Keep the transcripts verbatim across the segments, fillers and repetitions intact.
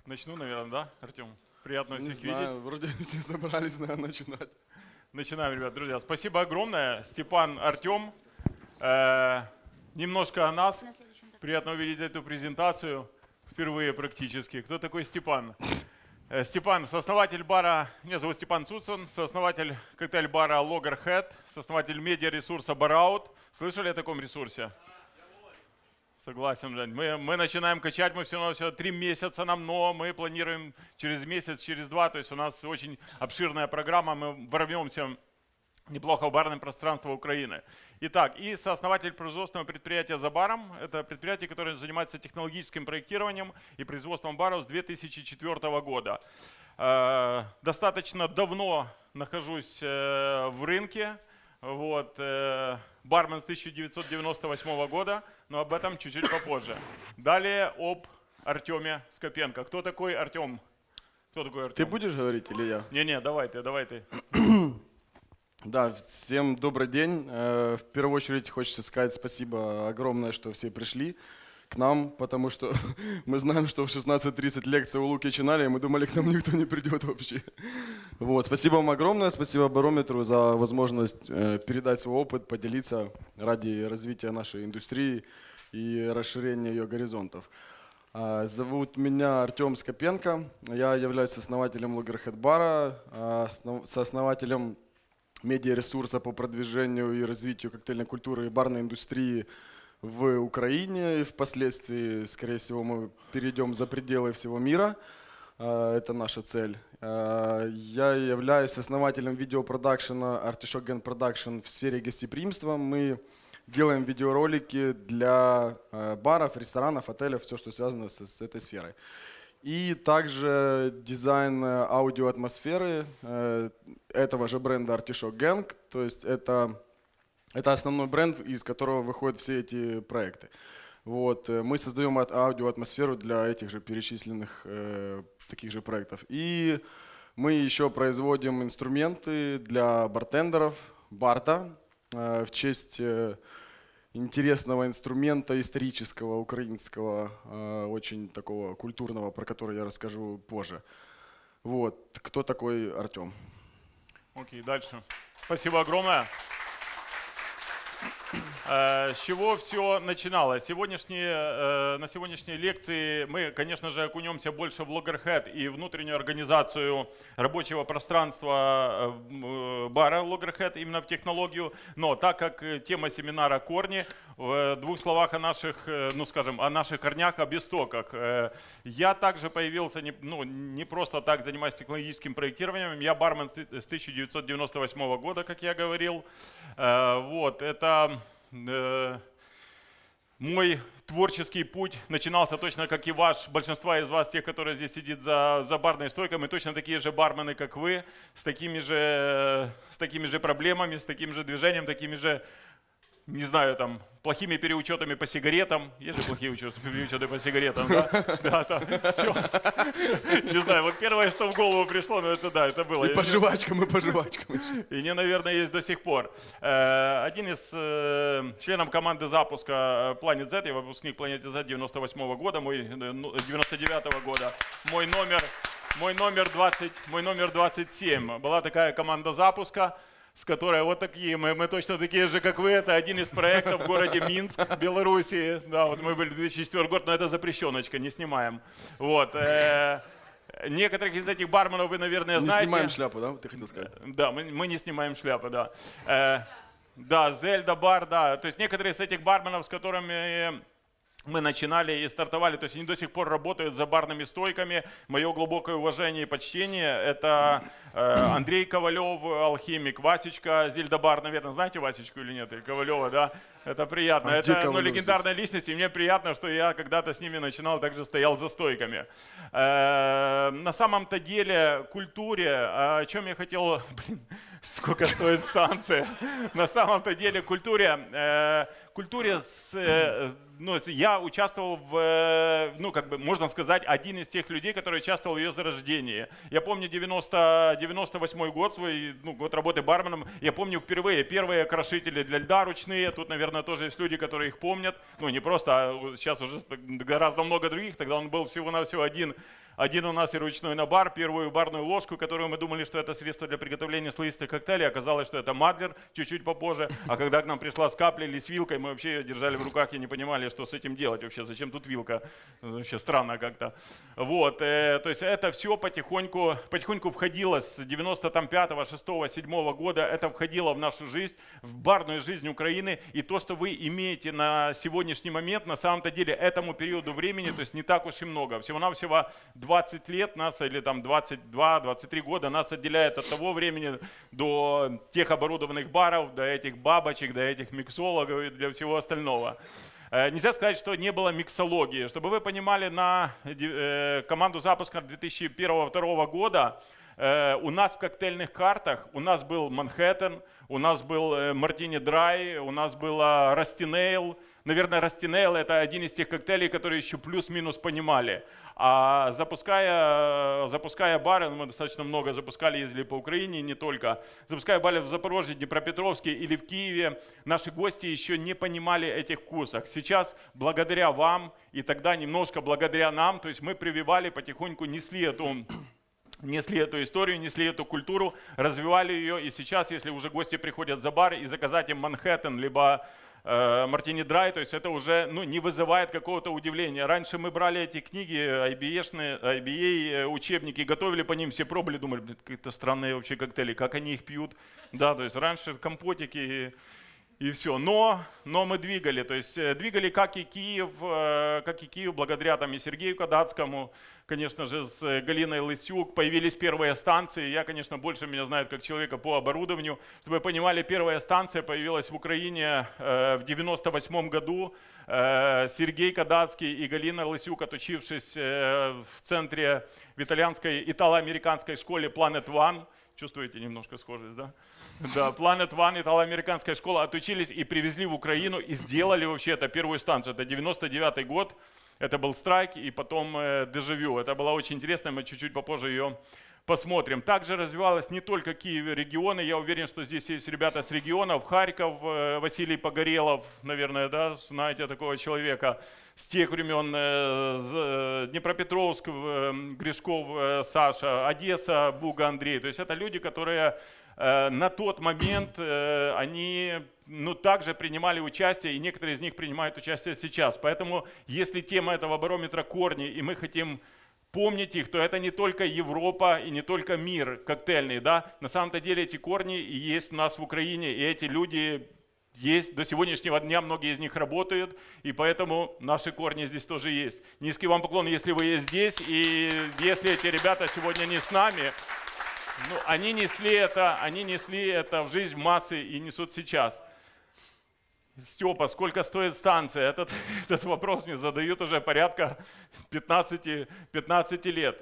Начну, наверное, да, Артем? Приятно Не всех знаю, видеть. вроде все собрались, наверное, начинать. Начинаем, ребят, друзья. Спасибо огромное. Степан, Артем. Э, немножко о нас. Приятно увидеть эту презентацию. Впервые практически. Кто такой Степан? Э, Степан, сооснователь бара, меня зовут Степан Цуцин, сооснователь коктейль-бара Loggerhead, сооснователь медиаресурса Barout. Слышали о таком ресурсе? Согласен, Жень. Мы, мы начинаем качать, мы все равно все три месяца нам, но мы планируем через месяц, через два. То есть у нас очень обширная программа, мы ворвемся неплохо в барное пространство Украины. Итак, и сооснователь производственного предприятия «За баром». Это предприятие, которое занимается технологическим проектированием и производством баров с две тысячи четвёртого года. Э, достаточно давно нахожусь э, в рынке. Вот, э, бармен с тысяча девятьсот девяносто восьмого года, но об этом чуть-чуть попозже. Далее об Артеме Скопенко. Кто такой Артем? Кто такой Артем? Ты будешь говорить или я? Не-не, давай ты, давай ты. Да, всем добрый день. В первую очередь хочется сказать спасибо огромное, что все пришли к нам, потому что мы знаем, что в шестнадцать тридцать лекция у Луки начинали, и мы думали, к нам никто не придет вообще. Вот, спасибо вам огромное, спасибо Барометру за возможность передать свой опыт, поделиться ради развития нашей индустрии и расширения ее горизонтов. Зовут меня Артем Скопенко, я являюсь основателем Loggerhead бара, сооснователем медиаресурса по продвижению и развитию коктейльной культуры и барной индустрии в Украине. И впоследствии, скорее всего, мы перейдем за пределы всего мира. Это наша цель. Я являюсь основателем видеопродакшена Artichoke Gang Production в сфере гостеприимства. Мы делаем видеоролики для баров, ресторанов, отелей, все, что связано с, с этой сферой. И также дизайн аудиоатмосферы этого же бренда Artichoke Gang. То есть это, это основной бренд, из которого выходят все эти проекты. Вот. Мы создаем аудиоатмосферу для этих же перечисленных э, таких же проектов. И мы еще производим инструменты для бартендеров, барта, э, в честь э, интересного инструмента исторического, украинского, э, очень такого культурного, про который я расскажу позже. Вот. Кто такой Артем? Окей, дальше. Спасибо огромное. С чего все начиналось? Сегодняшние, на сегодняшней лекции мы, конечно же, окунемся больше в Loggerhead и внутреннюю организацию рабочего пространства бара Loggerhead, именно в технологию. Но так как тема семинара «Корни», в двух словах о наших, ну скажем, о наших корнях, об истоках. Я также появился, не, ну, не просто так занимаюсь технологическим проектированием, я бармен с тысяча девятьсот девяносто восьмого года, как я говорил. Вот, это... Мой творческий путь начинался точно как и ваш, большинство из вас, тех, которые здесь сидят за, за барной стойкой, мы точно такие же бармены, как вы, с такими же, с такими же проблемами, с таким же движением, такими же, не знаю, там, плохими переучетами по сигаретам. Есть же плохие переучеты по сигаретам, да? Да, да, все. Не знаю, вот первое, что в голову пришло, ну это да, это было. И по жвачкам, и по жвачкам. И не, наверное, есть до сих пор. Один из членов команды запуска Planet Z, я выпускник Planet Z девяносто восьмого года, мой девяносто девятого года, мой номер, мой номер двадцать, мой номер двадцать семь. Была такая команда запуска, с которой вот такие, мы, мы точно такие же, как вы. Это один из проектов в городе Минск, Белоруссии. Да, вот мы были в две тысячи четвёртом году, но это запрещеночка, не снимаем. Вот. Э, некоторых из этих барменов вы, наверное, не знаете. Не снимаем шляпу, да? Ты хотел сказать? Да, мы, мы не снимаем шляпу, да. Э, да, Зельда бар, да. То есть некоторые из этих барменов, с которыми мы начинали и стартовали, то есть они до сих пор работают за барными стойками. Мое глубокое уважение и почтение – это э, Андрей Ковалев, алхимик, Васечка, Зельдабар, наверное, знаете Васечку или нет, или Ковалева, да? Это приятно. А это ну, легендарная личность, и мне приятно, что я когда-то с ними начинал, также стоял за стойками. Э, на самом-то деле культуре, о чем я хотел, блин, сколько стоит станция, на самом-то деле культуре, э, культуре с, э, ну, я участвовал в, ну, как бы, можно сказать, один из тех людей, который участвовал в ее зарождении. Я помню девяносто, девяносто восьмой год, свой, ну, год работы барменом, я помню впервые первые крошители для льда ручные, тут, наверное, тоже есть люди, которые их помнят, ну, не просто, а сейчас уже гораздо много других, тогда он был всего-навсего один. Один у нас и ручной набар, первую барную ложку, которую мы думали, что это средство для приготовления слоистых коктейлей, оказалось, что это мадлер, чуть-чуть попозже. А когда к нам пришла с каплей или с вилкой, мы вообще ее держали в руках и не понимали, что с этим делать вообще, зачем тут вилка. Вообще странно как-то. Вот, э, то есть это все потихоньку, потихоньку входило с девяносто пятого, шестого, седьмого года, это входило в нашу жизнь, в барную жизнь Украины. И то, что вы имеете на сегодняшний момент, на самом-то деле этому периоду времени, то есть не так уж и много. Всего-навсего двадцать лет нас, или там двадцать два — двадцать три года нас отделяет от того времени до тех оборудованных баров, до этих бабочек, до этих миксологов и для всего остального. Нельзя сказать, что не было миксологии. Чтобы вы понимали, на команду запуска две тысячи первого — две тысячи второго года у нас в коктейльных картах у нас был Манхэттен, у нас был Мартини Драй, у нас было Растинейл. Наверное, Растинейл — это один из тех коктейлей, которые еще плюс-минус понимали. А запуская, запуская бары, мы достаточно много запускали, ездили по Украине, не только. Запуская бары в Запорожье, Днепропетровске или в Киеве, наши гости еще не понимали этих вкусов. Сейчас, благодаря вам и тогда немножко благодаря нам, то есть мы прививали, потихоньку несли эту... несли эту историю, несли эту культуру, развивали ее. И сейчас, если уже гости приходят за бар и заказать им Манхэттен, либо Мартини Драй, то есть это уже, ну, не вызывает какого-то удивления. Раньше мы брали эти книги, ай би эй-шные, ай би эй учебники, готовили по ним, все пробовали, думали, блин, какие-то странные вообще коктейли, как они их пьют. Да, то есть раньше компотики и, и все. Но, но мы двигали, то есть двигали как и Киев, как и Киев, благодаря там и Сергею Кадацкому, конечно же, с Галиной Лысюк. Появились первые станции. Я, конечно, больше меня знают как человека по оборудованию. Чтобы вы понимали, первая станция появилась в Украине в девяносто восьмом году. Сергей Кадацкий и Галина Лысюк, отучившись в центре в итальянской, итало-американской школе Planet One, чувствуете немножко схожесть, да? Да, Planet One, итало-американская школа, отучились и привезли в Украину и сделали вообще это первую станцию. Это девяносто девятый год. Это был страйк и потом э, дежавю. Это было очень интересно, мы чуть-чуть попозже ее посмотрим. Также развивалась не только Киев и регионы. Я уверен, что здесь есть ребята с регионов. Харьков, э, Василий Погорелов, наверное, да, знаете такого человека. С тех времен э, э, Днепропетровск, э, Гришков э, Саша, Одесса, Буга Андрей. То есть это люди, которые э, на тот момент, э, они... ну, также принимали участие, и некоторые из них принимают участие сейчас. Поэтому, если тема этого барометра корни, и мы хотим помнить их, то это не только Европа и не только мир коктейльный, да. На самом-то деле эти корни и есть у нас в Украине, и эти люди есть до сегодняшнего дня, многие из них работают, и поэтому наши корни здесь тоже есть. Низкий вам поклон, если вы есть здесь, и если эти ребята сегодня не с нами, ну, они несли это, они несли это в жизнь массы и несут сейчас. Степа, сколько стоит станция? Этот, этот вопрос мне задают уже порядка пятнадцати, пятнадцати лет.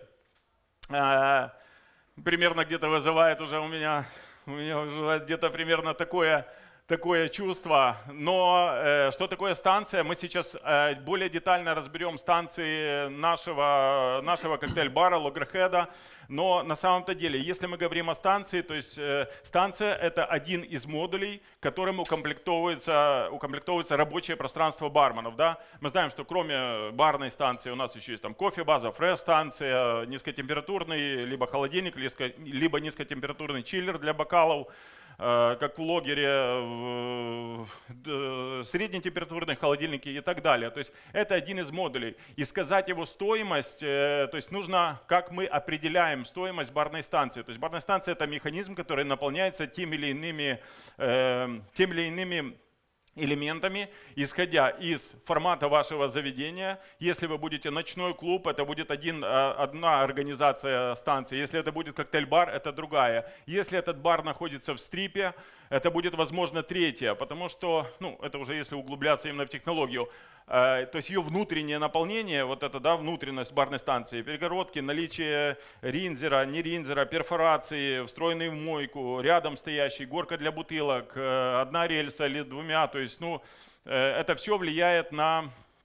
А, примерно где-то вызывает уже у меня, у меня вызывает где-то примерно такое, такое чувство. Но э, что такое станция? Мы сейчас э, более детально разберем станции нашего, нашего коктейль-бара Логерхеда. Но на самом-то деле, если мы говорим о станции, то есть э, станция – это один из модулей, которым укомплектовывается, укомплектовывается рабочее пространство барменов. Да? Мы знаем, что кроме барной станции у нас еще есть там кофе-база, фреш-станция, низкотемпературный либо холодильник, либо низкотемпературный чиллер для бокалов, э, как в Логере, э, э, среднетемпературные холодильники и так далее. То есть это один из модулей. И сказать его стоимость, э, то есть нужно, как мы определяем стоимость барной станции. То есть барная станция – это механизм, который наполняется теми или иными, э, теми или иными элементами, исходя из формата вашего заведения. Если вы будете ночной клуб, это будет один, одна организация станции. Если это будет коктейль-бар, это другая. Если этот бар находится в стрипе, это будет, возможно, третья, потому что, ну, это уже если углубляться именно в технологию, э, то есть ее внутреннее наполнение, вот это, да, внутренность барной станции, перегородки, наличие ринзера, не ринзера, перфорации, встроенный в мойку, рядом стоящий, горка для бутылок, э, одна рельса или двумя, то есть, ну, э, это все влияет на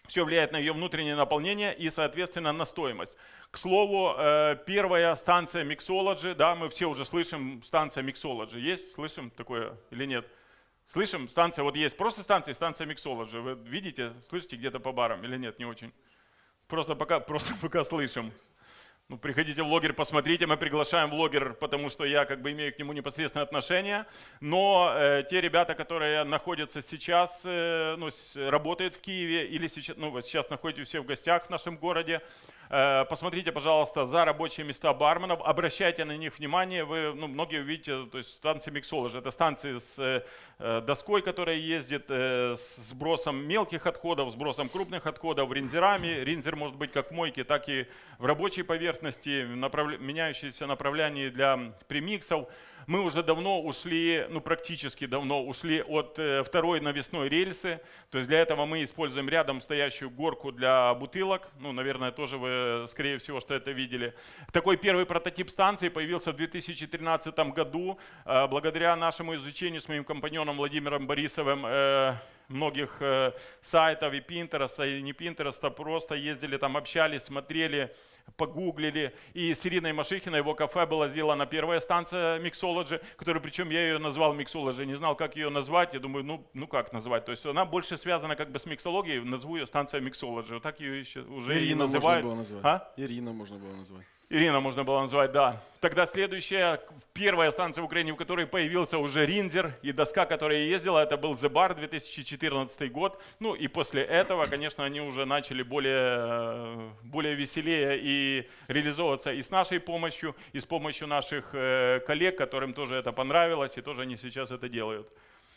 Все влияет на ее внутреннее наполнение и, соответственно, на стоимость. К слову, первая станция Mixology, да, мы все уже слышим, станция Mixology есть, слышим такое или нет? Слышим, станция, вот есть просто станция, станция Mixology. Вы видите, слышите где-то по барам или нет, не очень? Просто пока, просто пока слышим. Ну, приходите в Логер, посмотрите, мы приглашаем в Логер, потому что я как бы имею к нему непосредственное отношение. Но э, те ребята, которые находятся сейчас, э, ну, с, работают в Киеве или сейчас, ну, вот сейчас находитесь все в гостях в нашем городе, э, посмотрите, пожалуйста, за рабочие места барменов, обращайте на них внимание. Вы, ну, многие увидите, то есть станции Mixology, это станции с э, доской, которая ездит, э, с сбросом мелких отходов, сбросом крупных отходов, ринзерами. Ринзер может быть как в мойке, так и в рабочей поверхности. Направля... меняющиеся направления для премиксов. Мы уже давно ушли, ну практически давно ушли от э, второй навесной рельсы. То есть для этого мы используем рядом стоящую горку для бутылок. Ну, наверное, тоже вы, скорее всего, что это видели. Такой первый прототип станции появился в две тысячи тринадцатом году. Э, благодаря нашему изучению с моим компаньоном Владимиром Борисовым э, многих э, сайтов и Пинтереста, и не Пинтереста, просто ездили там, общались, смотрели, погуглили. И с Ириной Машихиной, его кафе, была сделана первая станция Mixology, которую, причем я ее назвал Mixology, не знал, как ее назвать. Я думаю, ну, ну как назвать? То есть она больше связана как бы с миксологией, назову ее станция Mixology. Вот так ее еще уже Ирина и называют. Можно было назвать. А? Ирина можно было назвать. Ирина можно было назвать, да. Тогда следующая, первая станция в Украине, в которой появился уже ринзер и доска, которая ездила, это был The Bar, две тысячи четырнадцатый год. Ну и после этого, конечно, они уже начали более, более веселее и реализовываться и с нашей помощью, и с помощью наших коллег, которым тоже это понравилось, и тоже они сейчас это делают.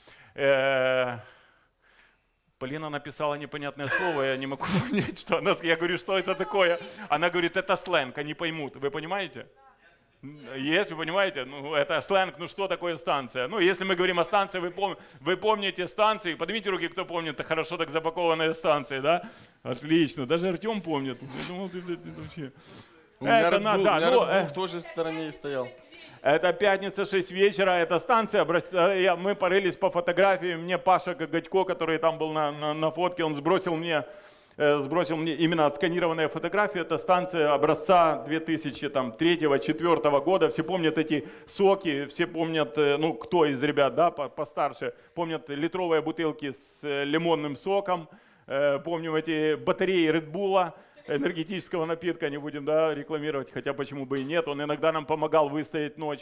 Полина написала непонятное слово, я не могу понять, что она... Я говорю, что это такое? Она говорит, это сленг, они поймут. Вы понимаете? Есть, вы понимаете? Ну, это сленг, ну что такое станция? Ну, если мы говорим о станции, вы, пом... вы помните станции, поднимите руки, кто помнит, это хорошо так запакованные станции, да? Отлично, даже Артем помнит. Ну, ты, ты, ты, вообще... У меня это Red Bull, надо, у меня ну, Red Bull э... в той же стороне и стоял. Это пятница, шесть вечера, это станция, мы порылись по фотографии, мне Паша Гагатько, который там был на, на, на фотке, он сбросил мне, э, сбросил мне именно отсканированные фотографии, это станция образца две тысячи третьего — две тысячи четвёртого года, все помнят эти соки, все помнят, ну кто из ребят, да, постарше, помнят литровые бутылки с лимонным соком, э, помним эти батареи Red Bull, энергетического напитка, не будем, да, рекламировать, хотя почему бы и нет, он иногда нам помогал выстоять ночь.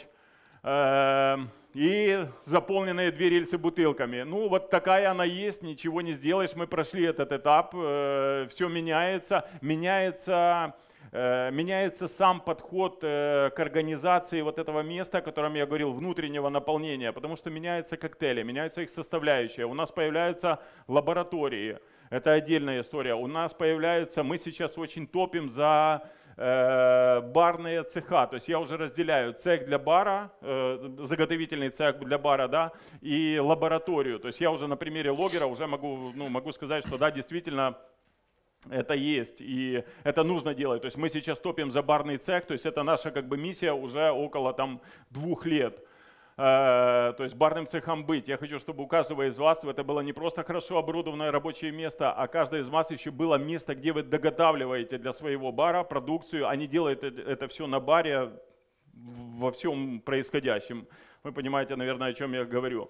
И заполненные две рельсы бутылками. Ну вот такая она есть, ничего не сделаешь, мы прошли этот этап, все меняется, меняется, меняется сам подход к организации вот этого места, о котором я говорил, внутреннего наполнения, потому что меняются коктейли, меняются их составляющие, у нас появляются лаборатории. Это отдельная история. У нас появляется, мы сейчас очень топим за э, барные цеха. То есть я уже разделяю цех для бара, э, заготовительный цех для бара, да, и лабораторию. То есть я уже на примере Логера уже могу, ну, могу сказать, что да, действительно, это есть, и это нужно делать. То есть мы сейчас топим за барный цех, то есть это наша как бы миссия уже около там двух лет. То есть барным цехом быть. Я хочу, чтобы у каждого из вас это было не просто хорошо оборудованное рабочее место, а каждое из вас еще было место, где вы доготавливаете для своего бара продукцию, а не делаете это все на баре во всем происходящем. Вы понимаете, наверное, о чем я говорю.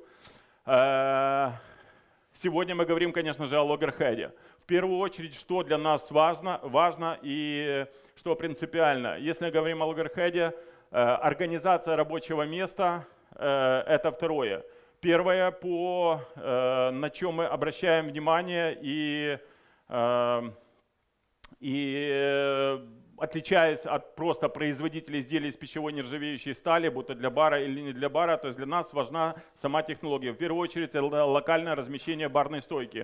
Сегодня мы говорим, конечно же, о Логерхеде. В первую очередь, что для нас важно, важно и что принципиально. Если говорим о Логерхеде, организация рабочего места – это второе. Первое, по, на чем мы обращаем внимание и, и отличаясь от просто производителей изделий из пищевой нержавеющей стали, будто для бара или не для бара, то есть для нас важна сама технология. В первую очередь, это локальное размещение барной стойки.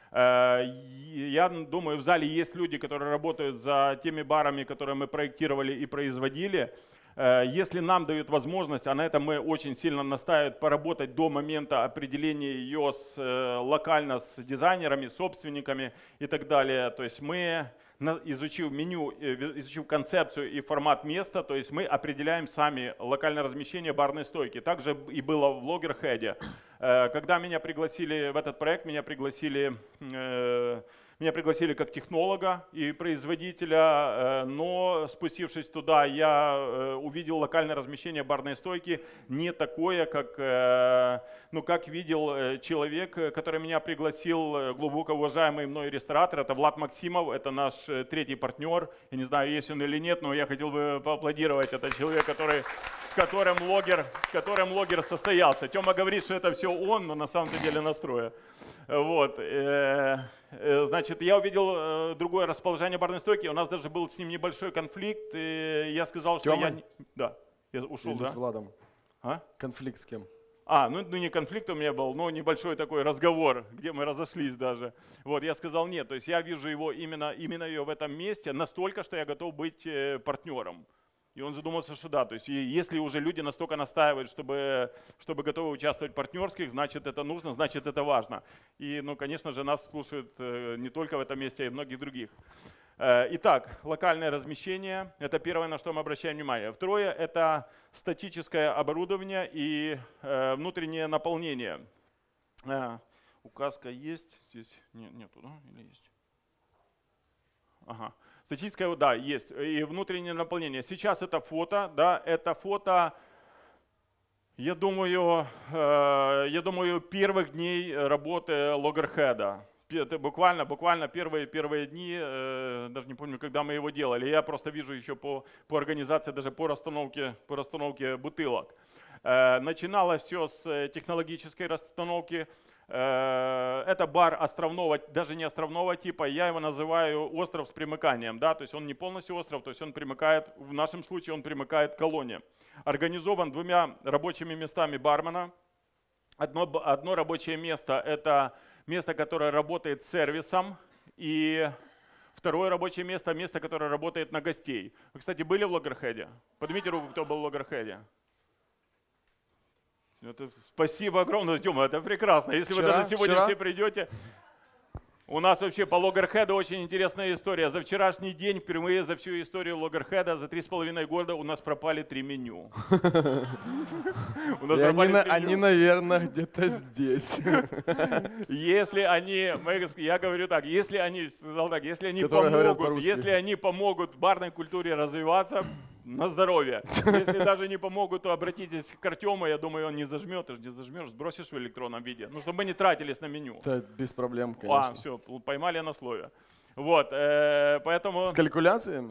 Я думаю, в зале есть люди, которые работают за теми барами, которые мы проектировали и производили. Если нам дают возможность, а на этом мы очень сильно настаиваем, поработать до момента определения ее с, локально с дизайнерами, собственниками и так далее. То есть мы, изучив меню, изучив концепцию и формат места, то есть мы определяем сами локальное размещение барной стойки. Также и было в Логерхеде. Когда меня пригласили в этот проект, меня пригласили Меня пригласили как технолога и производителя, но спустившись туда, я увидел локальное размещение барной стойки не такое, как, ну, как видел человек, который меня пригласил, глубоко уважаемый мной ресторатор. Это Влад Максимов, это наш третий партнер. Я не знаю, есть он или нет, но я хотел бы поаплодировать. Это человек, который, с, которым логер, с которым логер состоялся. Тёма говорит, что это все он, но на самом деле настроя. Вот. Значит, я увидел другое расположение барной стойки. У нас даже был с ним небольшой конфликт. И я сказал, с что Тёмой? я... Да, я ушел, Или да? с Владом? А? Конфликт с кем? А, ну, ну не конфликт у меня был, но небольшой такой разговор, где мы разошлись даже. Вот, я сказал нет, то есть я вижу его именно, именно ее в этом месте настолько, что я готов быть партнером. И он задумался, что да, то есть если уже люди настолько настаивают, чтобы, чтобы готовы участвовать в партнерских, значит это нужно, значит это важно. И, ну, конечно же, нас слушают не только в этом месте, а и многих других. Итак, локальное размещение – это первое, на что мы обращаем внимание. Второе – это статическое оборудование и внутреннее наполнение. Указка есть здесь? Нет, нету, да? Или есть? Ага. Статическое, да, есть. И внутреннее наполнение. Сейчас это фото, да, это фото, я думаю, я думаю, первых дней работы Loggerhead. Это буквально, буквально первые, первые дни, э, даже не помню, когда мы его делали. Я просто вижу еще по, по организации, даже по расстановке, по расстановке бутылок. Э, начиналось все с технологической расстановки. Э, это бар островного, даже не островного типа, я его называю остров с примыканием. Да? То есть он не полностью остров, то есть он примыкает, в нашем случае он примыкает к колонне. Организован двумя рабочими местами бармена. Одно, одно рабочее место – это место, которое работает сервисом, и второе рабочее место – место, которое работает на гостей. Вы, кстати, были в Loggerhead? Поднимите руку, кто был в Loggerhead. Это, спасибо огромное, Тёма, это прекрасно. Если вчера, вы даже сегодня вчера? все придете… У нас вообще по Loggerhead очень интересная история. За вчерашний день, впервые за всю историю Loggerhead, за три с половиной года у нас пропали три меню. Они, наверное, где-то здесь. Если они, я говорю так, если они, сказал так, если они помогут, если они помогут барной культуре развиваться, на здоровье. Если даже не помогут, то обратитесь к Артему, я думаю, он не зажмет, ты же не зажмешь, сбросишь в электронном виде. Ну, чтобы мы не тратились на меню. Это без проблем, конечно. А, все, поймали на слове. Вот, э, поэтому… С калькуляциями?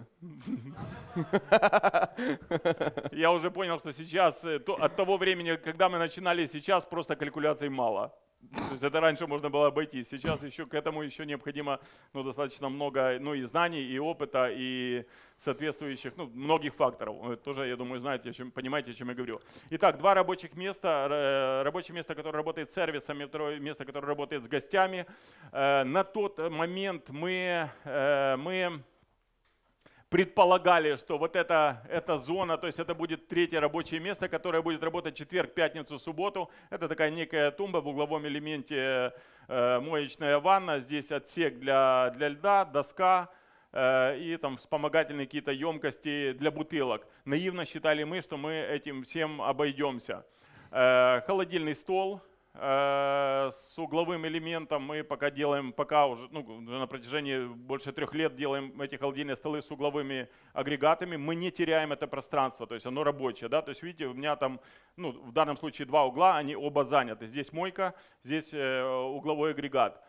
Я уже понял, что сейчас, то, от того времени, когда мы начинали, сейчас просто калькуляций мало. То есть это раньше можно было обойтись. Сейчас еще к этому еще необходимо, ну, достаточно много, ну, и знаний, и опыта, и соответствующих, ну, многих факторов. Вы тоже, я думаю, знаете, о чем, понимаете, о чем я говорю. Итак, два рабочих места. Рабочее место, которое работает с сервисами, второе место, которое работает с гостями. На тот момент мы, мы предполагали, что вот эта, эта зона, то есть это будет третье рабочее место, которое будет работать четверг, пятницу, субботу. Это такая некая тумба в угловом элементе, э, моечная ванна. Здесь отсек для, для льда, доска э, и там вспомогательные какие-то емкости для бутылок. Наивно считали мы, что мы этим всем обойдемся. Э, холодильный стол. С угловым элементом мы пока делаем, пока уже, ну, на протяжении больше трех лет делаем эти холодильные столы с угловыми агрегатами. Мы не теряем это пространство, то есть оно рабочее. Да? То есть видите, у меня там, ну, в данном случае два угла, они оба заняты. Здесь мойка, здесь угловой агрегат.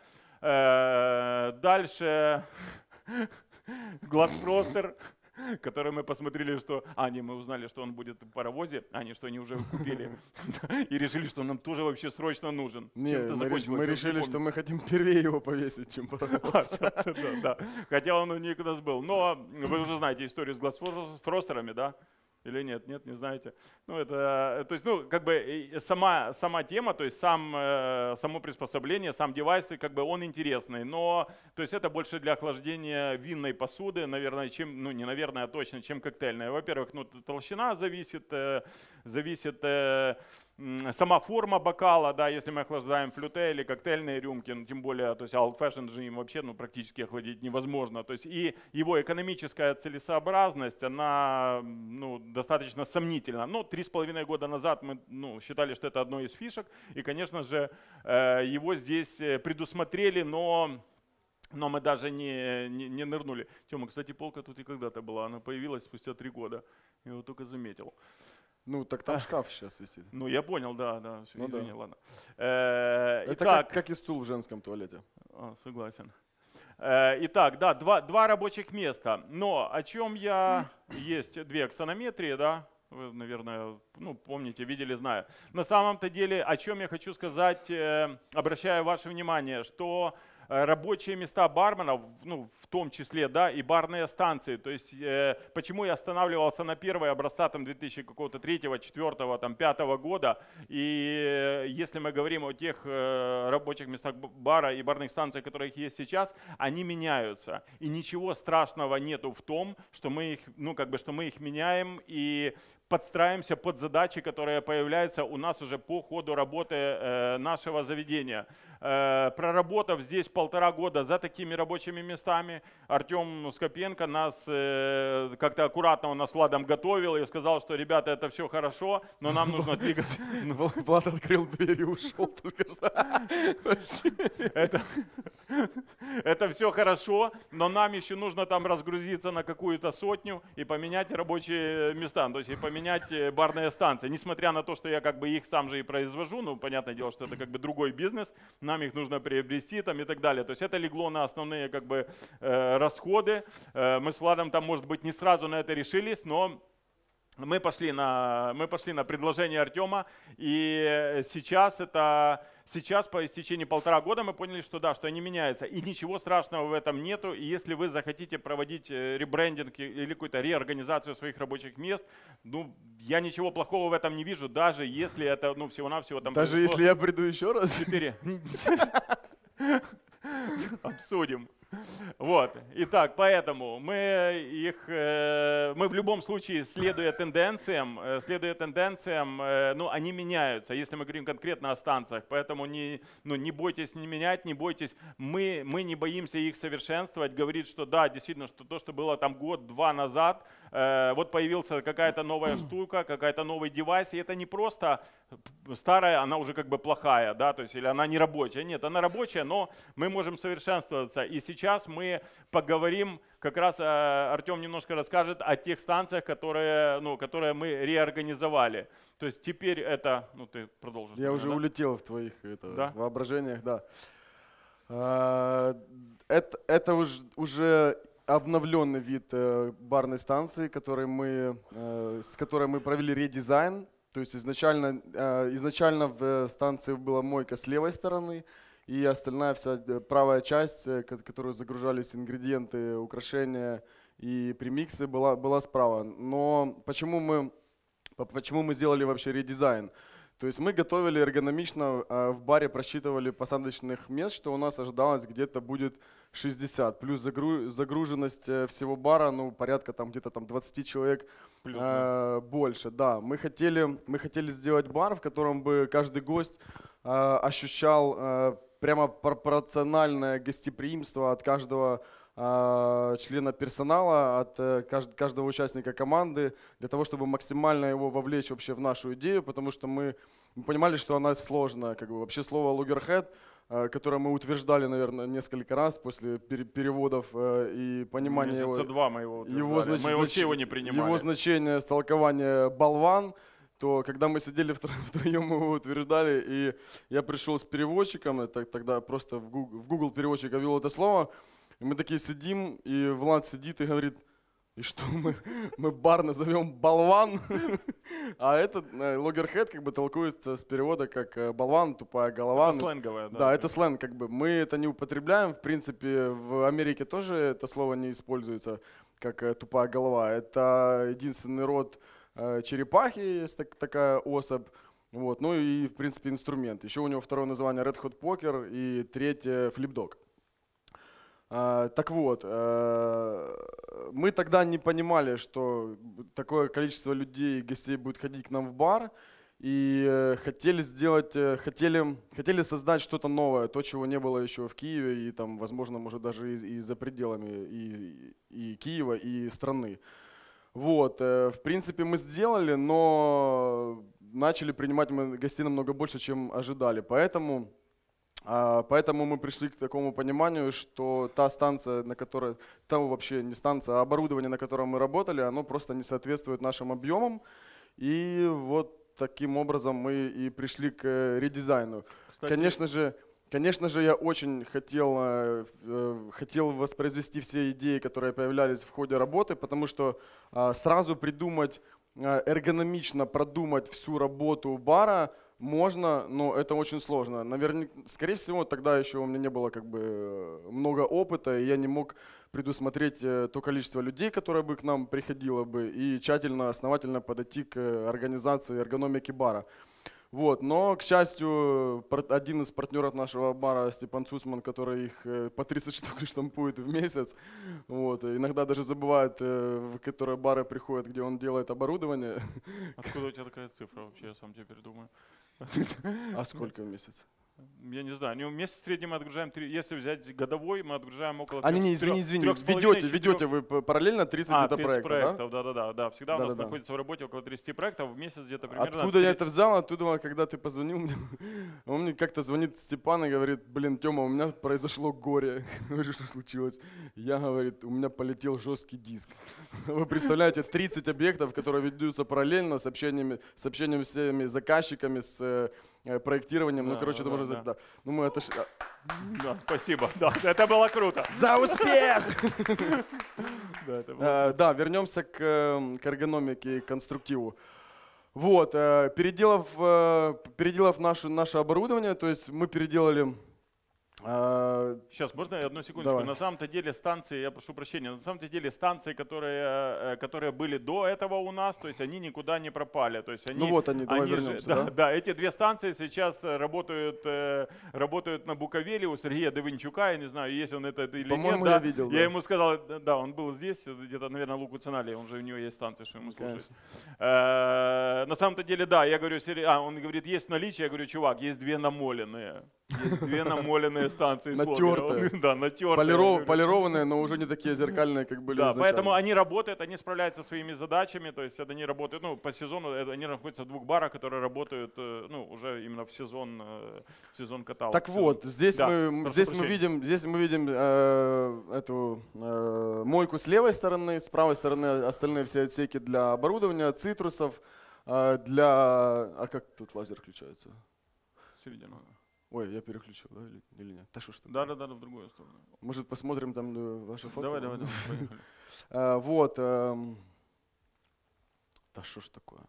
Дальше глазпростер, который мы посмотрели, что… А, не, мы узнали, что он будет в паровозе, а не, что они уже купили. И решили, что он нам тоже вообще срочно нужен. Не, мы, мы решили, что мы хотим первее его повесить, чем паровоз. А, да, да, да. Хотя он у них у нас был. Но вы уже знаете историю с глазфростерами, да? Или нет? Нет, не знаете. Ну, это, то есть, ну, как бы сама, сама тема, то есть сам, э, само приспособление, сам девайс, как бы он интересный, но, то есть это больше для охлаждения винной посуды, наверное, чем, ну, не наверное, а точно, чем коктейльная. Во-первых, ну, толщина зависит, э, зависит э, сама форма бокала, да, если мы охлаждаем флюте или коктейльные рюмки, ну, тем более, то есть old fashioned же им вообще, ну, практически охладить невозможно. То есть и его экономическая целесообразность, она, ну, достаточно сомнительна. Но три с половиной года назад мы, ну, считали, что это одно из фишек, и, конечно же, его здесь предусмотрели, но но мы даже не, не, не нырнули. Тёма, кстати, полка тут и когда-то была, она появилась спустя три года, я его только заметил. Ну, так там шкаф сейчас висит. Ну, я понял, да, да, все, Ну, извини, да. ладно. Э, Это итак, как, как и стул в женском туалете. а, согласен. Э, итак, да, два, два рабочих места. Но о чем я... Есть две аксонометрии, да, вы, наверное, ну, помните, видели, знаю. На самом-то деле, о чем я хочу сказать, э, обращаю ваше внимание, что э, рабочие места барменов, ну, в том числе, да, и барные станции. То есть, э, почему я останавливался на первой образца там две тысячи третьего, четвёртого, там пятого года. И э, если мы говорим о тех э, рабочих местах бара и барных станций, которые есть сейчас, они меняются. И ничего страшного нету в том, что мы их, ну, как бы, что мы их меняем и подстраиваемся под задачи, которые появляются у нас уже по ходу работы э, нашего заведения. Э, проработав здесь полтора года за такими рабочими местами, Артем Скопенко нас э, как-то аккуратно у нас с Владом готовил и сказал, что, ребята, это все хорошо, но нам нужно двигаться. Влад открыл дверь и ушел только что. Это, это все хорошо, но нам еще нужно там разгрузиться на какую-то сотню и поменять рабочие места, то есть и поменять барные станции. Несмотря на то, что я как бы их сам же и произвожу, ну, понятное дело, что это как бы другой бизнес, нам их нужно приобрести там и так далее. То есть это легло на основные как бы э, расходы. Э, мы с Владом там, может быть, не сразу на это решились, но мы пошли на, мы пошли на предложение Артема, и сейчас это, сейчас по истечении полтора года мы поняли, что да, что они меняются, и ничего страшного в этом нету, и если вы захотите проводить ребрендинг или какую-то реорганизацию своих рабочих мест, ну, я ничего плохого в этом не вижу, даже если это, ну, всего-навсего там... Даже если я приду еще раз? Четыре. Обсудим. Вот. Итак, поэтому мы их, э, мы в любом случае, следуя тенденциям, э, следуя тенденциям, э, ну, они меняются, если мы говорим конкретно о станциях. Поэтому не, ну, не бойтесь не менять, не бойтесь. Мы, мы не боимся их совершенствовать, говорить, что да, действительно, что то, что было там год-два назад, э, вот появился какая-то новая штука, какая-то новый девайс, и это не просто старая, она уже как бы плохая, да, то есть или она не рабочая. Нет, она рабочая, но мы можем совершенствоваться. И сейчас мы поговорим, как раз Артем немножко расскажет о тех станциях, которые, ну, которые мы реорганизовали. То есть теперь это, ну, ты продолжишь. Я уже да? улетел в твоих это, да? воображениях, да. А, это, это уже, уже обновленный вид э, барной станции, который мы, э, с которой мы провели редизайн. То есть изначально, э, изначально в станции была мойка с левой стороны, и остальная вся правая часть, в которую загружались ингредиенты, украшения и премиксы, была, была справа. Но почему мы, почему мы сделали вообще редизайн? То есть мы готовили эргономично, в баре просчитывали посадочных мест, что у нас ожидалось где-то будет шестьдесят. Плюс загруженность всего бара, ну, порядка там где-то там двадцать человек Плюс, э, да. больше. Да, мы хотели, мы хотели сделать бар, в котором бы каждый гость э, ощущал э, прямо пропорциональное гостеприимство от каждого э, члена персонала, от э, кажд, каждого участника команды, для того, чтобы максимально его вовлечь вообще в нашу идею, потому что мы, мы понимали, что она сложная. Как бы. Вообще слово «логерхед», э, которое мы утверждали, наверное, несколько раз после пере, переводов э, и понимания Месяца его, два мы его его, знач, мы вообще его не принимали. Его значение, истолкование «болван», то когда мы сидели втроем, мы его утверждали, и я пришел с переводчиком, это, тогда просто в Google, в Google переводчик ввел это слово, и мы такие сидим, и Влад сидит и говорит: и что мы, мы бар назовем «болван», а этот «логерхед» как бы толкуется с перевода как «болван», «тупая голова». Это сленговое, да. Да, это сленг, как бы. Мы это не употребляем, в принципе, в Америке тоже это слово не используется как «тупая голова». Это единственный род черепахи, есть так, такая особь. Вот. Ну и, в принципе, инструмент. Еще у него второе название Red Hot Poker и третье Flip Dog. А, так вот, а, мы тогда не понимали, что такое количество людей, гостей будет ходить к нам в бар, и э, хотели сделать, э, хотели, хотели создать что-то новое, то, чего не было еще в Киеве, и там, возможно, может даже и, и за пределами и, и Киева, и страны. Вот, в принципе, мы сделали, но начали принимать мы гостей намного больше, чем ожидали. Поэтому А, Поэтому мы пришли к такому пониманию, что та станция, на которой, там вообще не станция, а оборудование, на котором мы работали, оно просто не соответствует нашим объемам. И вот таким образом мы и пришли к э, редизайну. Кстати, Конечно же, конечно же, я очень хотел, э, э, хотел воспроизвести все идеи, которые появлялись в ходе работы, потому что э, сразу придумать, э, эргономично продумать всю работу бара можно, но это очень сложно. Наверняка, скорее всего, тогда еще у меня не было как бы э, много опыта, и я не мог предусмотреть э, то количество людей, которое бы к нам приходило бы, и тщательно, основательно подойти к э, организации эргономики бара. Вот, но, к счастью, пар- один из партнеров нашего бара, Степан Цусман, который их э, по тридцать штук штампует в месяц, вот, и иногда даже забывает, э, в которые бары приходят, где он делает оборудование. откуда у тебя такая цифра вообще, я сам теперь думаю. А сколько в месяц? Я не знаю, ну, в месяц в среднем мы отгружаем, три- если взять годовой, мы отгружаем около А, не, не, трех- извини, трех- извини, трех с половиной, ведете, четырех. ведете вы п- параллельно тридцать А, где-то тридцать проектов, да? проектов, да-да-да, да. Всегда у нас Да-да-да. находится в работе около тридцати проектов, в месяц где-то примерно. Откуда я три- это взял? Оттуда, когда ты позвонил мне, он мне как-то звонит Степан и говорит: блин, Тёма, у меня произошло горе. Говорю, что случилось? Я, говорит, у меня полетел жесткий диск. Вы представляете, тридцать объектов, которые ведутся параллельно с общениями, с общением с всеми заказчиками, с э, проектированием. Ну, Да, короче, да, это можно да, сказать, да. Ну, мы отошли. Да, спасибо, да, это было круто. За успех! Да, это было Э, Да, вернемся к, э, к эргономике и конструктиву. Вот, э, переделав, э, переделав наше, наше оборудование, то есть мы переделали... э, Сейчас, можно я одну секундочку? Давай. На самом-то деле станции, я прошу прощения, на самом-то деле станции, которые, э, которые были до этого у нас, то есть они никуда не пропали. То есть они, Ну вот они, давай же- вернемся, да, да? да, эти две станции сейчас э, работают, э, работают на Буковеле у Сергея Довинчука, я не знаю, есть он это или нет. По-моему, да. я видел, Я да. ему сказал, э, да, он был здесь, где-то, наверное, Луку Ценали, он же, у него есть станция, что ему слушать. Конечно. Э, На самом-то деле, да, я говорю, Сергей- а, он говорит, есть наличие, я говорю, чувак, есть две намоленные, есть две намоленные станции. Натертые. Он- Да, натертые. Полиров- полированные, но уже не такие зеркальные, как были Да, изначально. поэтому они работают, они справляются со своими задачами, то есть это они работают, ну, по сезону, это они находятся в двух барах, которые работают, э, ну, уже именно в сезон, э, в сезон каталог. Так вот, здесь Да, мы, прошу здесь мы прощения. видим, здесь мы видим э, эту э, мойку с левой стороны, с правой стороны остальные все отсеки для оборудования, цитрусов, э, для... А как тут лазер включается? Середина. Ой, я переключил, да, или, или нет? Да что ж такое? Да, да, да, да, в другую сторону. Может, посмотрим там э, ваши фотки? Давай, давай, давай, поехали. Э, Вот. эм, Да что ж такое?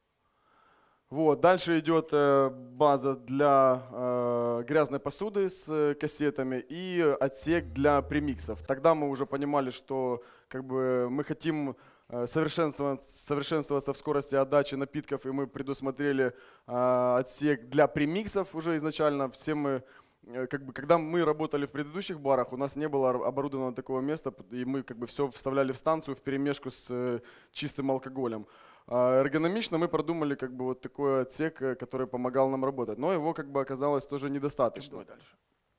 Вот, дальше идет э, база для э, грязной посуды с э, кассетами и отсек для премиксов. Тогда мы уже понимали, что как бы мы хотим э, совершенствоваться, совершенствоваться в скорости отдачи напитков, и мы предусмотрели э, отсек для премиксов уже изначально. Все мы э, как бы, когда мы работали в предыдущих барах, у нас не было ор- оборудовано такого места, и мы как бы все вставляли в станцию в перемешку с э, чистым алкоголем. А эргономично мы продумали как бы вот такой отсек, э, который помогал нам работать, но его как бы оказалось тоже недостаточно. Давай дальше.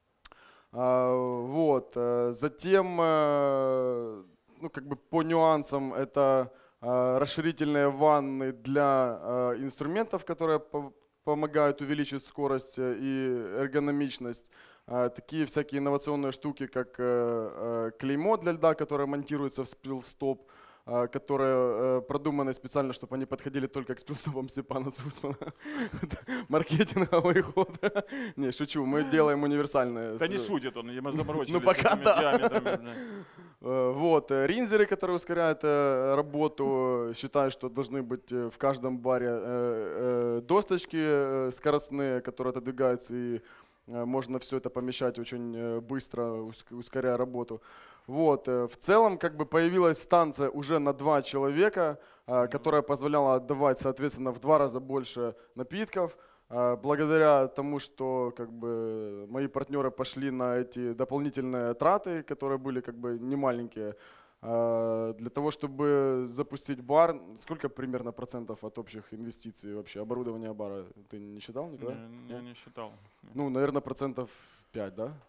А, Вот. э, Затем, э, ну, как бы по нюансам, это э, расширительные ванны для э, инструментов, которые по- помогают увеличить скорость э, и эргономичность. А, Такие всякие инновационные штуки, как э, э, клеймо для льда, которое монтируется в спилстоп, а, которые э, продуманы специально, чтобы они подходили только к спилстопам Степана Цусмана. Маркетинговый ход. Не, шучу, мы делаем универсальные. Да не с- шутит он, мы заморочились Ну, с пока этими да. диаметрами, да. Э, Вот, э, ринзеры, которые ускоряют э, работу, считаю, что должны быть э, в каждом баре э, э, досточки э, скоростные, которые отодвигаются, и э, можно все это помещать очень э, быстро, уск- ускоряя работу. Вот, э, в целом, как бы появилась станция уже на два человека, э, которая позволяла отдавать, соответственно, в два раза больше напитков. А, Благодаря тому, что как бы мои партнеры пошли на эти дополнительные траты, которые были как бы не маленькие, а, для того, чтобы запустить бар, сколько примерно процентов от общих инвестиций вообще оборудования бара? Ты не считал никогда? Не, Я не считал. Ну, наверное, процентов пять, да?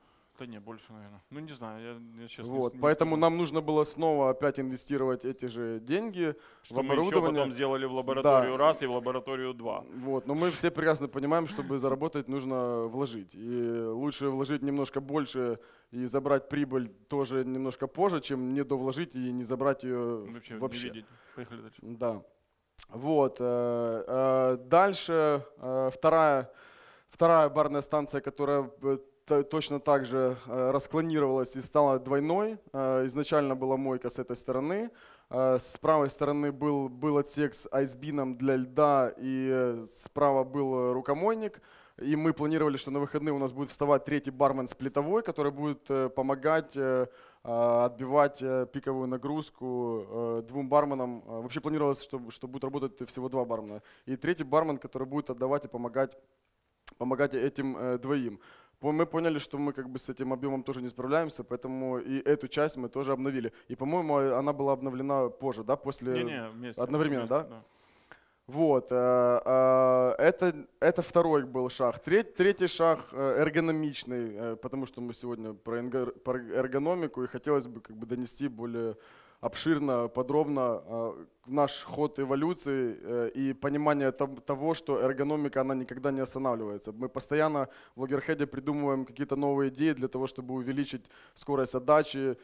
Да не, больше, наверное. Ну, не знаю, я, я сейчас Вот, не, не поэтому скажу. нам нужно было снова опять инвестировать эти же деньги в Что мы еще оборудование. потом сделали в Да. лабораторию раз и в лабораторию два. Вот, но мы все прекрасно понимаем, чтобы заработать, нужно вложить. И лучше вложить немножко больше и забрать прибыль тоже немножко позже, чем не довложить и не забрать ее Вообще, вообще. не видеть. Поехали дальше. Да. Вот. э, э, Дальше э, вторая, вторая барная станция, которая э, т- точно так же э, расклонировалась и стала двойной. Э, Изначально была мойка с этой стороны. Э, С правой стороны был, был отсек с айсбином для льда, и э, справа был э, рукомойник. И мы планировали, что на выходные у нас будет вставать третий бармен с плитовой, который будет э, помогать э, э, отбивать э, пиковую нагрузку э, двум барменам. Э, Вообще планировалось, что, что будет работать всего два бармена. И третий бармен, который будет отдавать и помогать, помогать этим э, двоим. По- Мы поняли, что мы как бы с этим объемом тоже не справляемся, поэтому и эту часть мы тоже обновили. И, по-моему, э, она была обновлена позже, да, после... Не-не, вместе. Одновременно, вместе, да? Вот, э, э, это, это второй был шаг. Треть- третий шаг э, эргономичный, э, потому что мы сегодня про, энгер- про эргономику, и хотелось бы как бы донести более обширно, подробно э, наш ход эволюции э, и понимание том- того, что эргономика, она никогда не останавливается. Мы постоянно в Loggerhead придумываем какие-то новые идеи для того, чтобы увеличить скорость отдачи,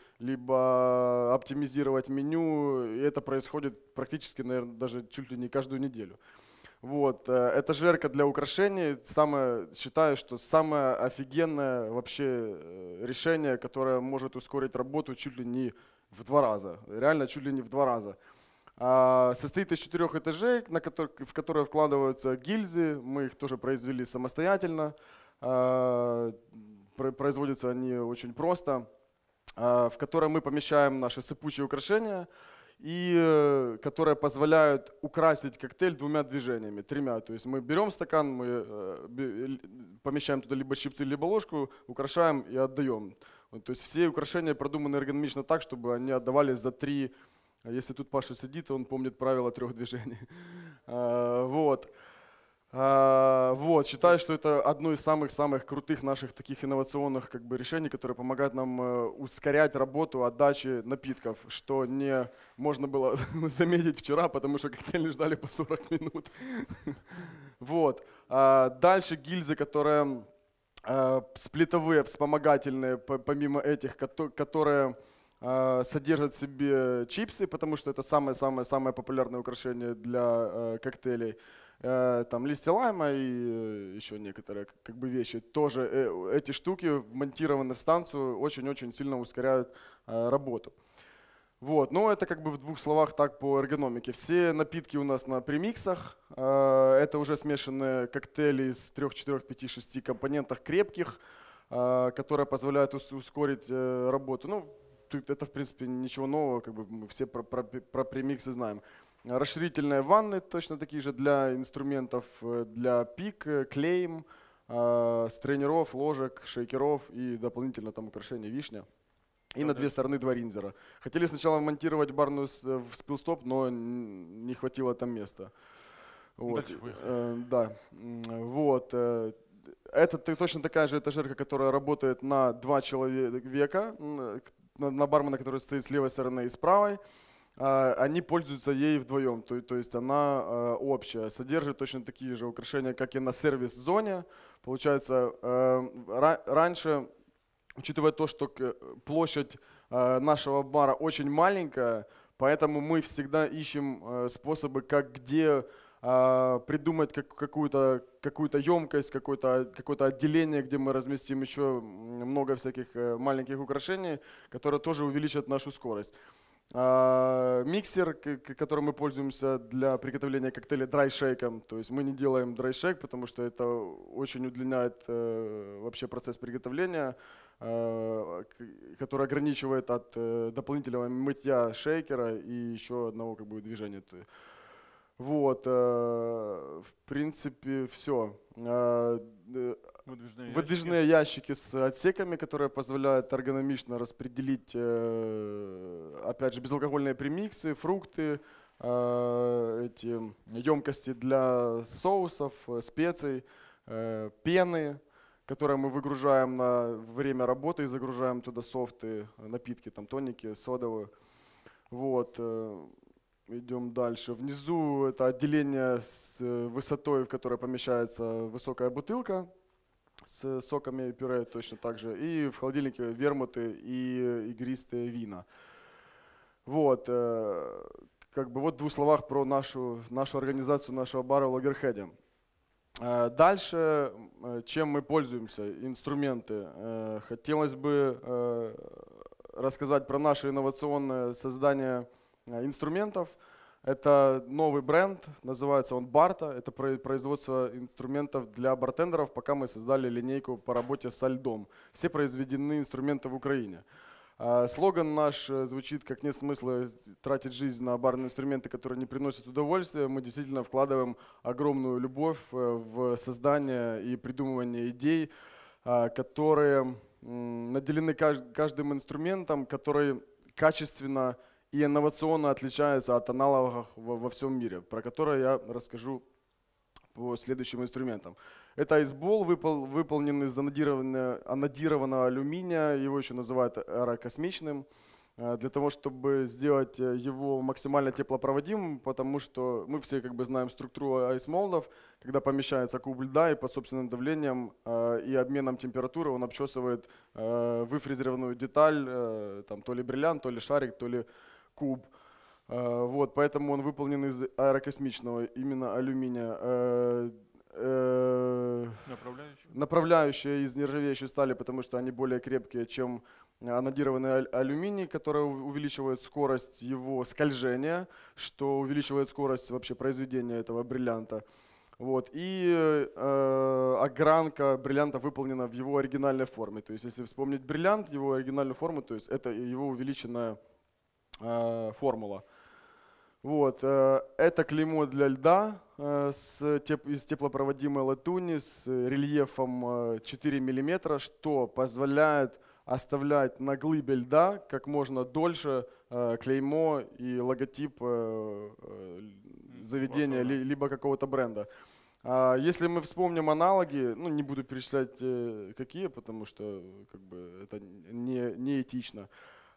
либо оптимизировать меню, и это происходит практически, наверное, даже чуть ли не каждую неделю. Вот, э, это жерка для украшений. Самое, считаю, что самое офигенное вообще э, решение, которое может ускорить работу чуть ли не в два раза. Реально чуть ли не в два раза. А, Состоит из четырех этажей, на котор- в которые вкладываются гильзы. Мы их тоже произвели самостоятельно. А, про- Производятся они очень просто. А, В которые мы помещаем наши сыпучие украшения, и э, которые позволяют украсить коктейль двумя движениями, тремя. То есть мы берем стакан, мы э, бе- л- помещаем туда либо щипцы, либо ложку, украшаем и отдаем. Вот, то есть все украшения продуманы эргономично так, чтобы они отдавались за три. А Если тут Паша сидит, он помнит правила трех движений. А, Вот. А, Вот, считаю, что это одно из самых-самых крутых наших таких инновационных как бы, решений, которые помогают нам э, ускорять работу отдачи напитков, что не можно было заметить вчера, потому что коктейли ждали по сорок минут. Вот. А, Дальше гильзы, которые э, сплитовые, вспомогательные, по- помимо этих, кото- которые э, содержат в себе чипсы, потому что это самое-самое-самое популярное украшение для э, коктейлей. Э, Там листья лайма и э, еще некоторые к- как бы вещи. Тоже э, эти штуки вмонтированы в станцию, очень-очень сильно ускоряют э, работу. Вот, ну это как бы в двух словах так по эргономике. Все напитки у нас на премиксах. Э, Это уже смешанные коктейли из трех, четырех, пяти, шести компонентах крепких, э, которые позволяют ус- ускорить э, работу. Ну, тут это в принципе ничего нового, как бы мы все про, про, про премиксы знаем. Расширительные ванны точно такие же для инструментов, э, для пик, э, клейм, э, с тренеров, ложек, шейкеров и дополнительно там украшения вишня. И Что на две дальше? стороны два ринзера. Хотели сначала монтировать барную с- в спилстоп, но н- не хватило там места. Вот. Дальше поехали. Э, Да. М, Вот. э, Это т- точно такая же этажерка, которая работает на два человека, м, к- на, на бармена, который стоит с левой стороны и с правой. А, Они пользуются ей вдвоем, то, то есть она э, общая, содержит точно такие же украшения, как и на сервис-зоне. Получается, э, ра- раньше, учитывая то, что к- площадь э, нашего бара очень маленькая, поэтому мы всегда ищем э, способы, как где э, придумать как- какую-то какую-то емкость, какое-то какое-то отделение, где мы разместим еще м, много всяких э, маленьких украшений, которые тоже увеличат нашу скорость. А, Миксер, к- к- которым мы пользуемся для приготовления коктейля драйшейком. То есть мы не делаем драйшейк, потому что это очень удлиняет э, вообще процесс приготовления, э, к- который ограничивает от э, дополнительного мытья шейкера и еще одного как бы движения. То- Вот, э, в принципе, все. Выдвижные Выдвижные ящики с отсеками, которые позволяют эргономично распределить, э, опять же, безалкогольные премиксы, фрукты, э, эти емкости для соусов, э, специй, э, пены, которое мы выгружаем на время работы и загружаем туда софты, напитки, там тоники, содовые. Вот. Идем дальше. Внизу это отделение с высотой, в которой помещается высокая бутылка с соками и пюре точно так же. И в холодильнике вермуты и игристые вина. Вот. Как бы вот в двух словах про нашу, нашу организацию, нашего бара в Логерхеде. Дальше, чем мы пользуемся, инструменты. Хотелось бы рассказать про наше инновационное создание инструментов. Это новый бренд, называется он Барта. Это производство инструментов для бартендеров, пока мы создали линейку по работе со льдом. Все произведены инструменты в Украине. Слоган наш звучит как «нет смысла тратить жизнь на барные инструменты, которые не приносят удовольствия». Мы действительно вкладываем огромную любовь в создание и придумывание идей, которые наделены каждым инструментом, который качественно и инновационно отличается от аналогов во всем мире, про которые я расскажу по следующим инструментам. Это айсбол, выпол, выполнен из анодированного, анодированного алюминия, его еще называют аэрокосмичным, для того, чтобы сделать его максимально теплопроводимым, потому что мы все как бы знаем структуру айсмолдов, когда помещается куб льда и под собственным давлением и обменом температуры он обчесывает выфрезерованную деталь, там, то ли бриллиант, то ли шарик, то ли куб. Вот, поэтому он выполнен из аэрокосмичного именно алюминия. Направляющая. Направляющая из нержавеющей стали, потому что они более крепкие, чем анодированный алюминий, который увеличивает скорость его скольжения, что увеличивает скорость вообще произведения этого бриллианта. Вот. И э, огранка бриллианта выполнена в его оригинальной форме. То есть, если вспомнить бриллиант, его оригинальную форму, то есть это его увеличенная э, формула. Вот. Это клеймо для льда с теп из теплопроводимой латуни с рельефом четыре миллиметра, что позволяет оставлять на глыбе льда как можно дольше клеймо и логотип заведения ли, либо какого-то бренда. Если мы вспомним аналоги, ну не буду перечислять какие, потому что как бы, это не, не этично,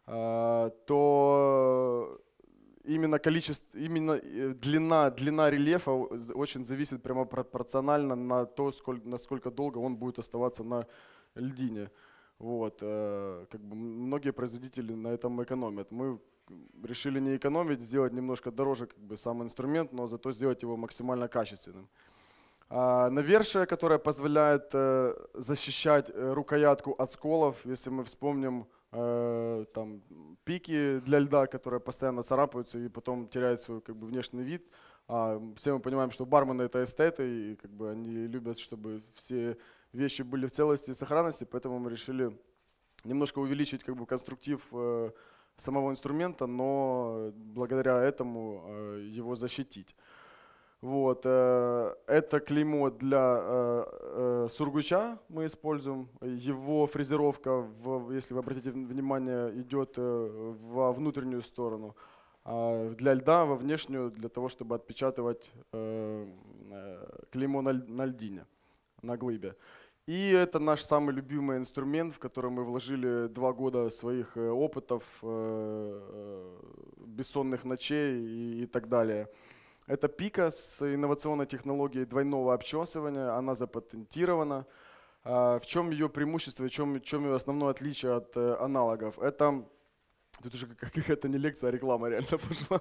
то именно количество, именно длина, длина рельефа очень зависит прямо пропорционально на то, сколько, насколько долго он будет оставаться на льдине. Вот, как бы многие производители на этом экономят. Мы решили не экономить, сделать немножко дороже как бы, сам инструмент, но зато сделать его максимально качественным. Навершие, которое позволяет защищать рукоятку от сколов, если мы вспомним там, пики для льда, которые постоянно царапаются и потом теряют свой как бы, внешний вид. А все мы понимаем, что бармены это эстеты, и как бы, они любят, чтобы все вещи были в целости и сохранности, поэтому мы решили немножко увеличить как бы, конструктив э, самого инструмента, но благодаря этому э, его защитить. Вот, э, это клеймо для э, э, сургуча мы используем. Его фрезеровка, в, если вы обратите внимание, идет э, во внутреннюю сторону, а для льда во внешнюю, для того, чтобы отпечатывать э, э, клеймо на, на льдине, на глыбе. И это наш самый любимый инструмент, в который мы вложили два года своих э, опытов, э, бессонных ночей и, и так далее. Это пика с инновационной технологией двойного обчесывания, она запатентирована. В чем ее преимущество и в чем, в чем ее основное отличие от аналогов? Это, тут уже какая-то не лекция, а реклама реально пошла.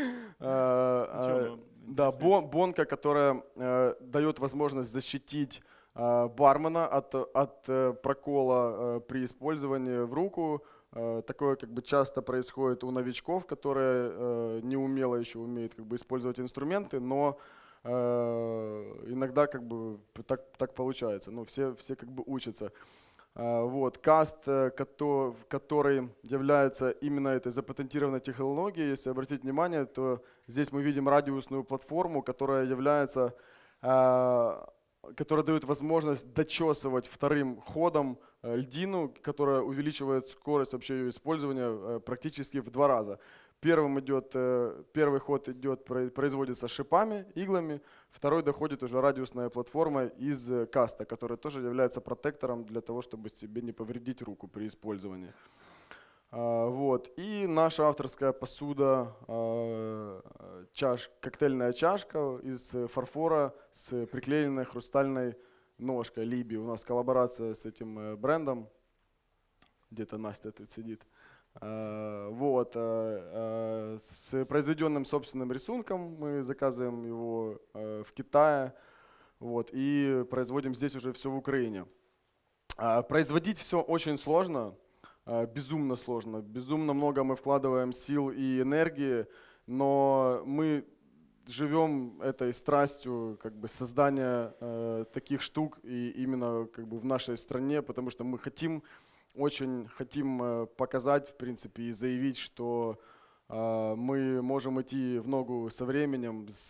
Да, бонка, которая дает возможность защитить бармена от, от прокола при использовании в руку. Такое как бы часто происходит у новичков, которые э, неумело еще умеют как бы, использовать инструменты, но э, иногда как бы, так, так получается. Ну, все, все как бы учатся. Э, вот. Каст, который, который является именно этой запатентированной технологией, если обратить внимание, то здесь мы видим радиусную платформу, которая является, э, которая дает возможность дочесывать вторым ходом льдину, которая увеличивает скорость вообще ее использования практически в два раза. Первым идет, первый ход идет, производится шипами, иглами, второй доходит уже радиусная платформа из каста, которая тоже является протектором для того, чтобы себе не повредить руку при использовании. Вот. И наша авторская посуда, чаш, коктейльная чашка из фарфора с приклеенной хрустальной ножкой Либи. У нас коллаборация с этим брендом. Где-то Настя тут сидит. Вот. С произведенным собственным рисунком мы заказываем его в Китае. Вот. И производим здесь уже все в Украине. Производить все очень сложно. Безумно сложно, безумно много мы вкладываем сил и энергии, но мы живем этой страстью как бы создания э, таких штук и именно как бы в нашей стране, потому что мы хотим, очень хотим э, показать, в принципе, и заявить, что э, мы можем идти в ногу со временем, с,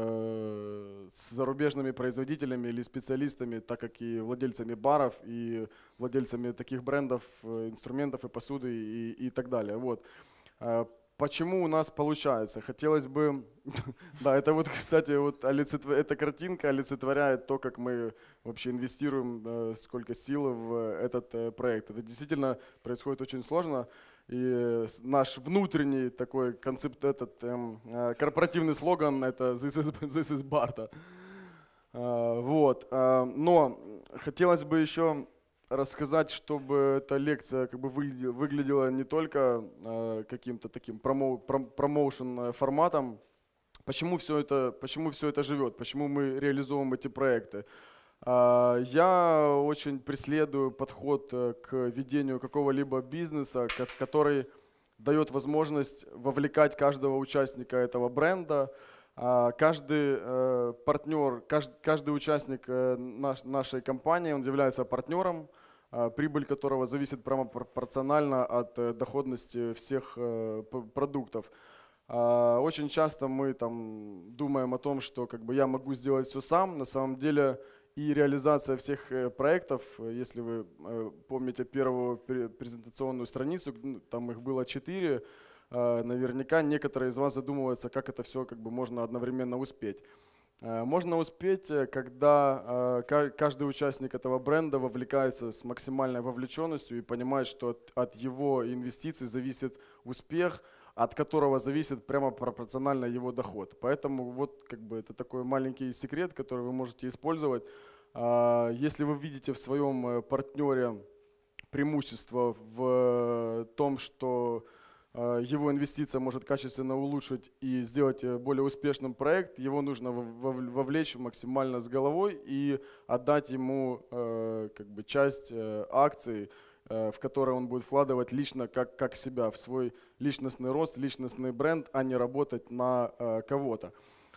э, с зарубежными производителями или специалистами, так как и владельцами баров, и владельцами таких брендов, инструментов и посуды и, и так далее. Вот. Почему у нас получается? Хотелось бы... Да, это вот, кстати, вот олицетв... эта картинка олицетворяет то, как мы вообще инвестируем, сколько сил в этот проект. Это действительно происходит очень сложно. И наш внутренний такой концепт, этот эм, корпоративный слоган — это «This is, this is Barta». Вот. Но хотелось бы еще рассказать, чтобы эта лекция как бы выглядела не только э, каким-то таким промо, промоушен форматом. Почему все это, почему все это живет, почему мы реализуем эти проекты. Э, я очень преследую подход к ведению какого-либо бизнеса, который дает возможность вовлекать каждого участника этого бренда. Э, каждый э, партнер, каждый, каждый участник э, наш, нашей компании, он является партнером, прибыль которого зависит прямо пропорционально от доходности всех продуктов. Очень часто мы там думаем о том, что как бы я могу сделать все сам. На самом деле и реализация всех проектов, если вы помните первую презентационную страницу, там их было четыре, наверняка некоторые из вас задумываются, как это все как бы можно одновременно успеть. Можно успеть, когда каждый участник этого бренда вовлекается с максимальной вовлеченностью и понимает, что от, от его инвестиций зависит успех, от которого зависит прямо пропорционально его доход. Поэтому вот как бы это такой маленький секрет, который вы можете использовать. Если вы видите в своем партнере преимущество в том, что его инвестиция может качественно улучшить и сделать более успешным проект, его нужно вовлечь максимально с головой и отдать ему э, как бы часть э, акций, э, в которые он будет вкладывать лично как, как себя, в свой личностный рост, личностный бренд, а не работать на э, кого-то.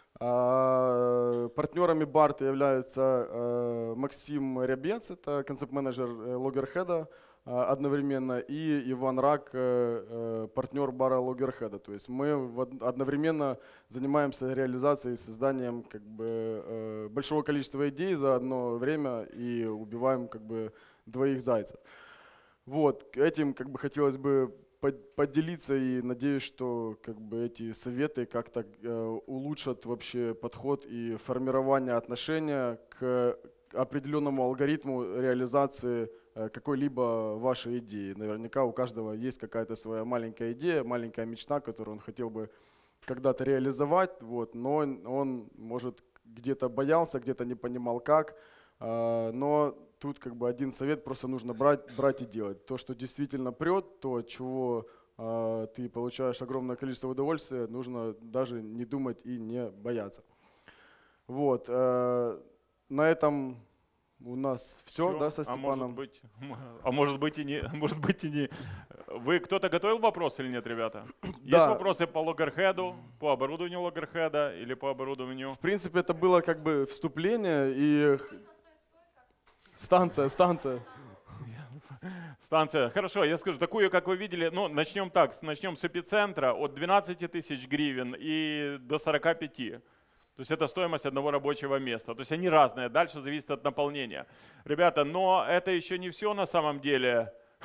А, партнерами Барта являются э, Максим Рябец, это концепт-менеджер Логерхеда, одновременно, и Иван Рак, партнер бара Логерхеда. То есть мы одновременно занимаемся реализацией, созданием как бы большого количества идей за одно время и убиваем как бы двоих зайцев. Вот, этим как бы хотелось бы поделиться и надеюсь, что как бы эти советы как-то улучшат вообще подход и формирование отношения к определенному алгоритму реализации какой-либо вашей идеи. Наверняка у каждого есть какая-то своя маленькая идея, маленькая мечта, которую он хотел бы когда-то реализовать, вот, но он, он, может, где-то боялся, где-то не понимал как, но тут как бы один совет: просто нужно брать, брать и делать. То, что действительно прет, то, от чего ты получаешь огромное количество удовольствия, нужно даже не думать и не бояться. Вот. На этом у нас все, все, да, со Степаном? А может быть, а может быть и не, может быть и не. Вы кто-то готовил вопрос или нет, ребята? Есть да. вопросы по Логерхеду, по оборудованию Логерхеда или по оборудованию? В принципе, это было как бы вступление и станция, станция. Станция. Хорошо, я скажу, такую, как вы видели, ну, начнем так, начнем с эпицентра от двенадцати тысяч гривен и до сорока пяти. То есть это стоимость одного рабочего места. То есть они разные, дальше зависит от наполнения. Ребята, но это еще не все на самом деле.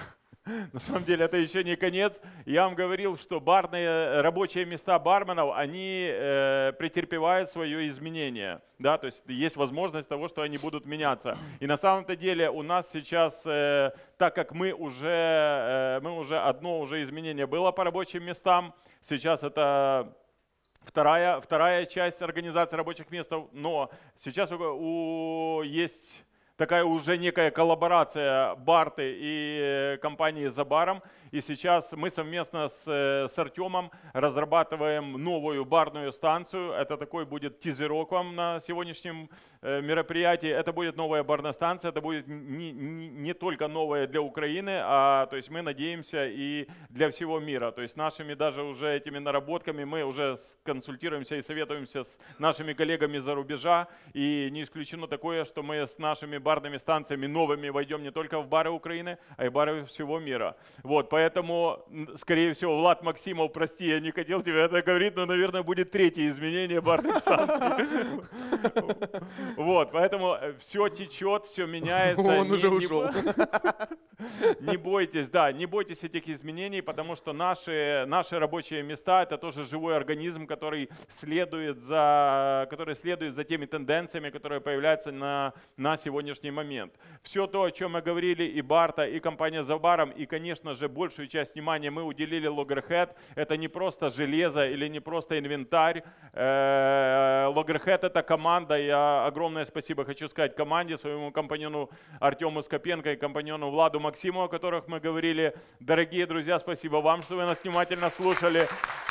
На самом деле это еще не конец. Я вам говорил, что барные рабочие места барменов, они э, претерпевают свое изменение. Да? То есть есть возможность того, что они будут меняться. И на самом-то деле у нас сейчас, э, так как мы уже, э, мы уже одно уже изменение было по рабочим местам, сейчас это вторая, вторая часть организации рабочих мест, но сейчас у, у, есть такая уже некая коллаборация Барты и компании «За баром». И сейчас мы совместно с, с Артемом разрабатываем новую барную станцию. Это такой будет тизерок вам на сегодняшнем мероприятии. Это будет новая барная станция. Это будет не, не, не только новая для Украины, а то есть мы надеемся и для всего мира. То есть нашими даже уже этими наработками мы уже консультируемся и советуемся с нашими коллегами за рубежа. И не исключено такое, что мы с нашими барными станциями новыми войдем не только в бары Украины, а и бары всего мира. Вот, поэтому, скорее всего, Влад Максимов, прости, я не хотел тебе это говорить, но, наверное, будет третье изменение барной станции. Вот, поэтому все течет, все меняется. Он уже ушел. Не бойтесь, да, не бойтесь этих изменений, потому что наши, наши рабочие места — это тоже живой организм, который следует за, который следует за теми тенденциями, которые появляются на, на сегодняшний момент. Все то, о чем мы говорили, и Барта, и компания «За баром», и, конечно же, большую часть внимания мы уделили Loggerhead. Это не просто железо или не просто инвентарь. Loggerhead — это команда. Я огромное спасибо хочу сказать команде, своему компаньону Артему Скопенко и компаньону Владу Максимову, о которых мы говорили. Дорогие друзья, спасибо вам, что вы нас внимательно слушали.